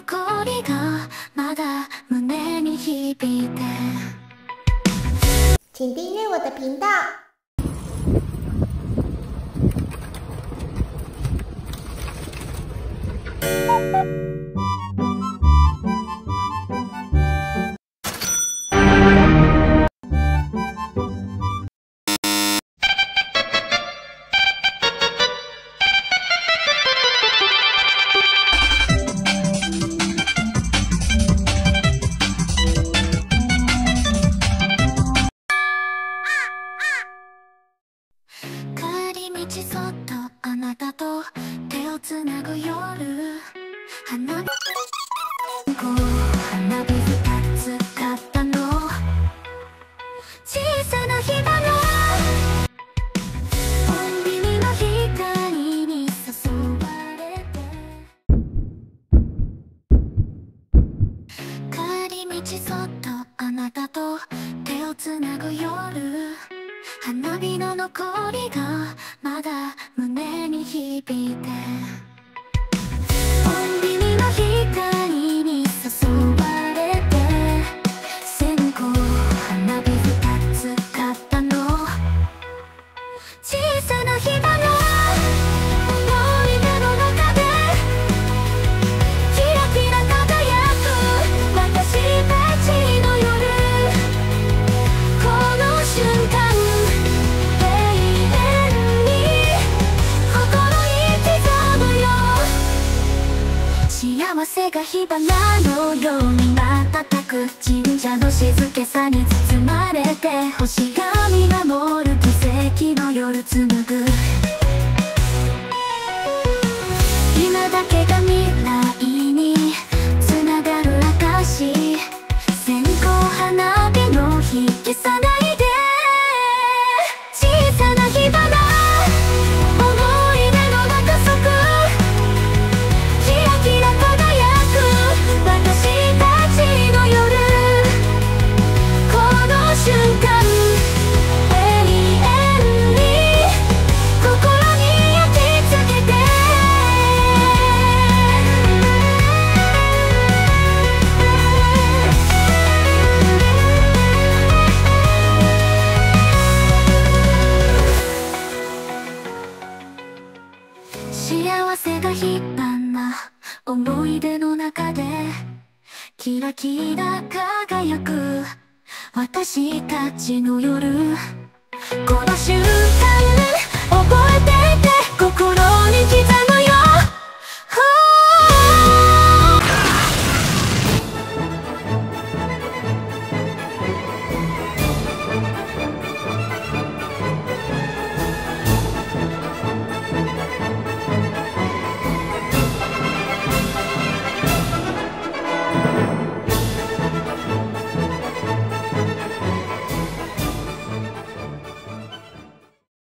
残りがまだ胸に響いて。 请订阅我的频道。 そっとあなたと手をつなぐ夜、花火二つ買ったの、小さな火花、コンビニの光に誘われて、帰り道そっとあなたと手をつなぐ夜、花火の残りがまだ胸に響いて、コンビニの光に誘われて、線香花火二つ買ったの、小さな火花、思い出の中でキラキラ輝く私たちの夜、この瞬間幸せが火花のように瞬く、神社の静けさに包まれて、星が見守る奇跡の夜紡ぐ、今だけが未来につながる証、線香花火の火消さないで、小さな火花、思い出の中そくキラキラ輝く私たちの夜、この瞬間永遠に心に焼き付けて。幸せが火花、思い出の中でキラキラ輝く私たちの夜、この瞬間